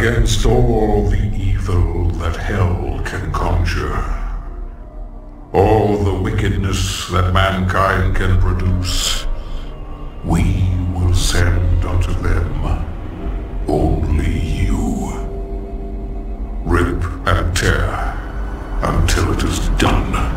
against all the evil that hell can conjure. All the wickedness that mankind can produce, we will send unto them only you. Rip and tear until it is done.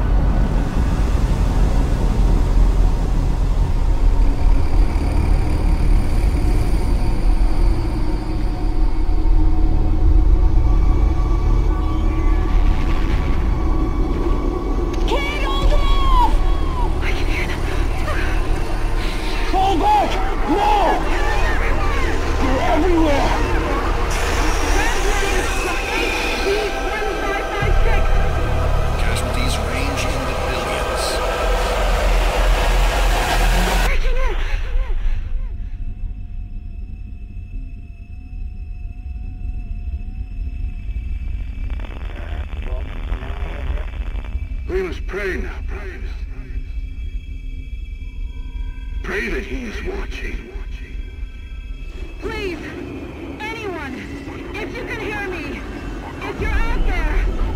We must pray now, brothers. Pray that he is watching. Please, anyone, if you can hear me, if you're out there.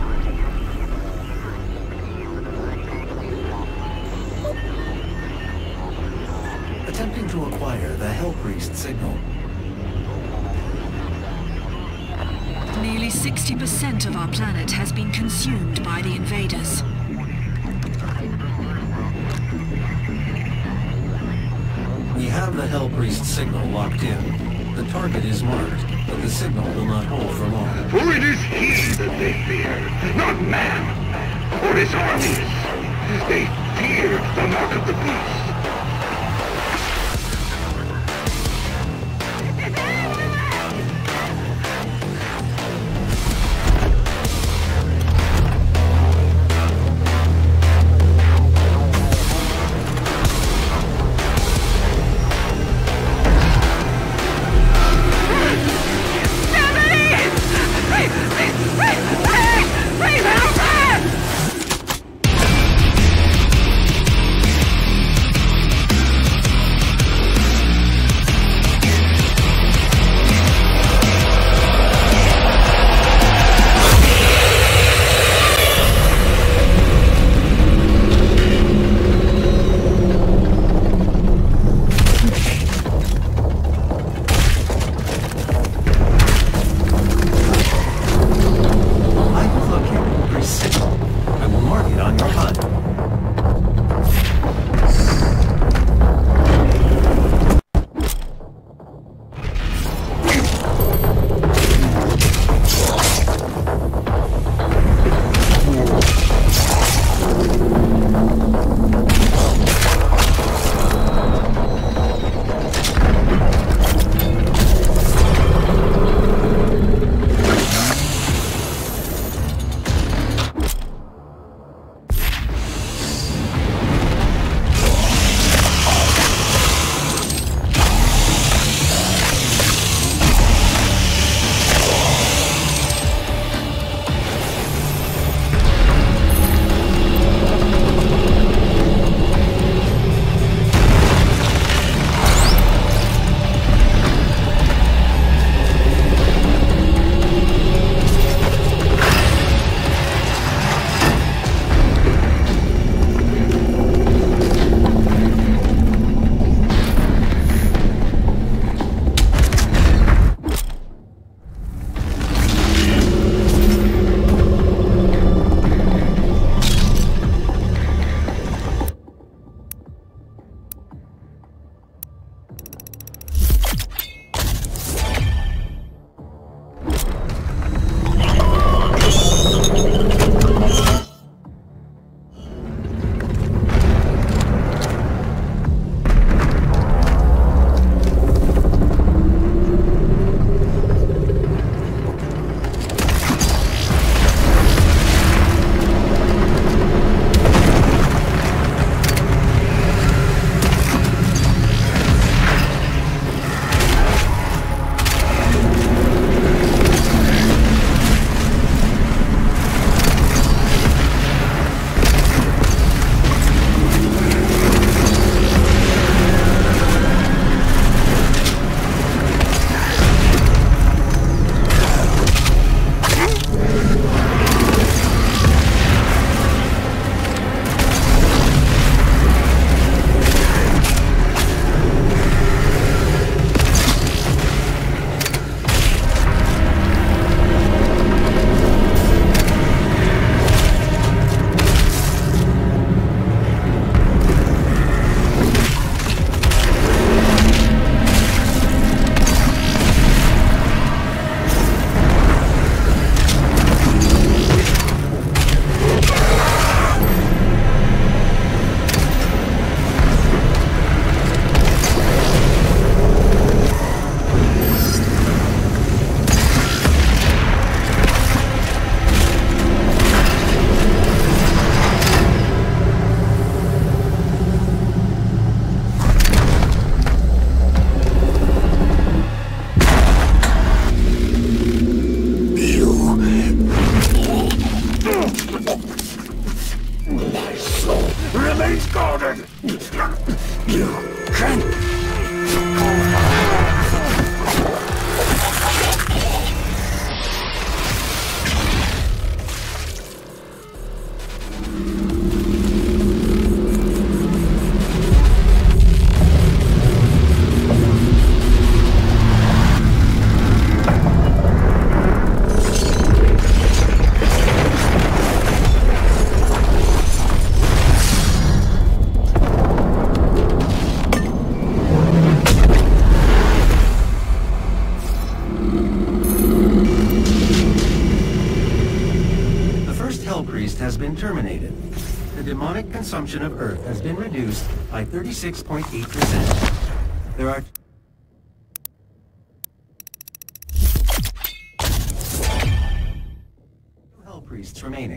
Attempting to acquire the Hellpriest signal. Nearly 60% of our planet has been consumed by the invaders. We have the Hellpriest signal locked in. The target is marked, but the signal will not hold for long. For it is he that they fear, not man, or his armies. They fear the mark of the beast. consumption of Earth has been reduced by 36.8%. There are... two Hell Priests remaining.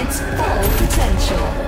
its full potential.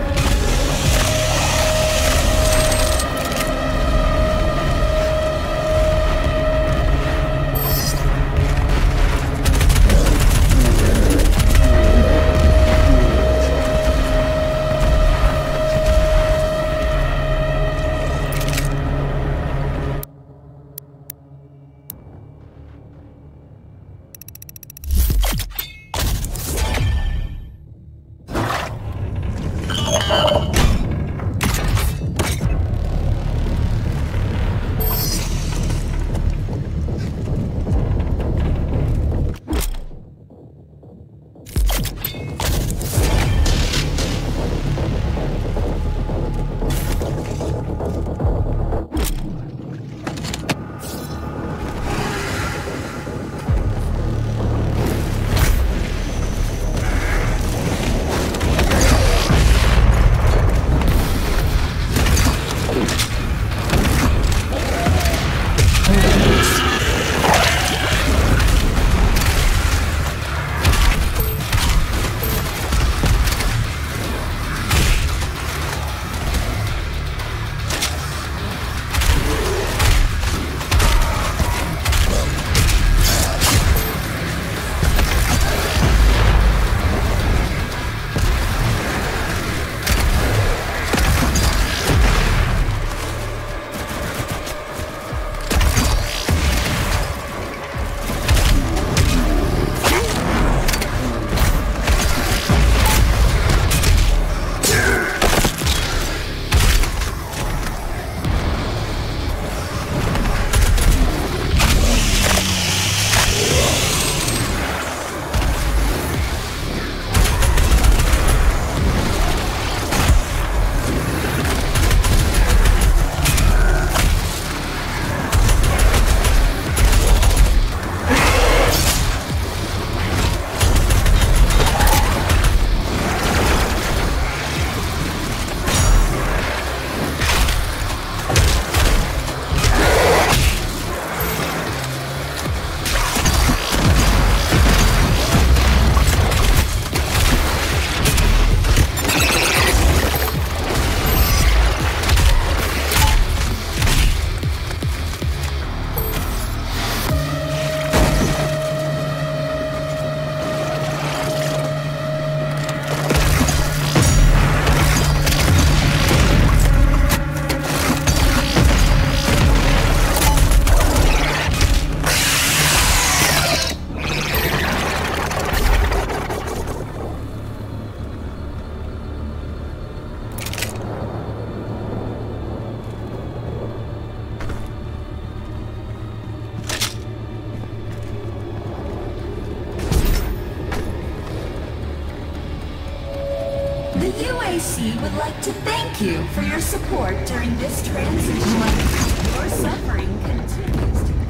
The UAC would like to thank you for your support during this transition. Your suffering continues to...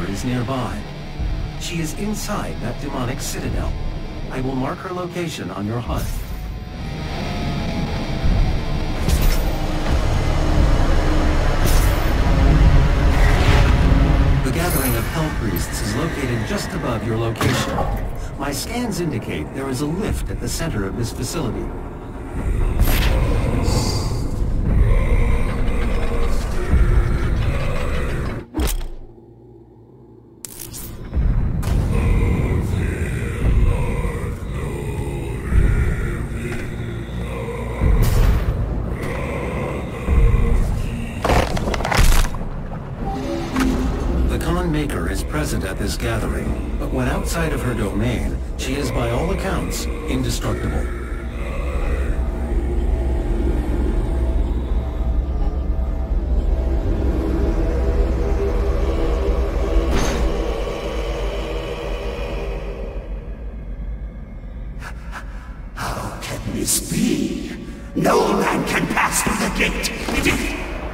is nearby. She is inside that demonic citadel. I will mark her location on your HUD. The gathering of Hell Priests is located just above your location. My scans indicate there is a lift at the center of this facility. Maker is present at this gathering, but when outside of her domain, she is by all accounts indestructible. How can this be? No man can pass through the gate. It is...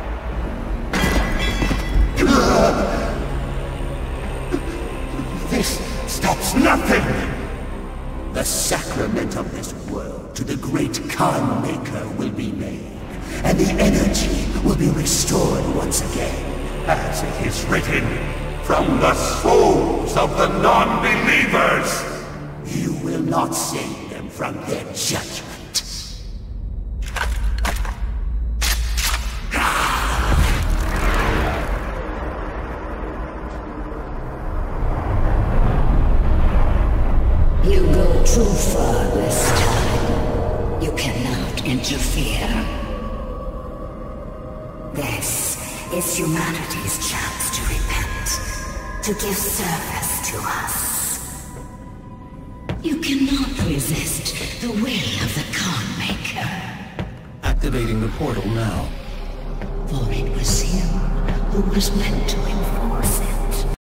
This stops nothing! The sacrament of this world to the great Khan Maker will be made, and the energy will be restored once again. As it is written, from the souls of the non-believers! You will not save them from their judgment. You go too far this time. You cannot interfere. This is humanity's chance to repent, to give service to us. You cannot resist the will of the Khan Maker. Activating the portal now. For it was you who was meant to enforce it.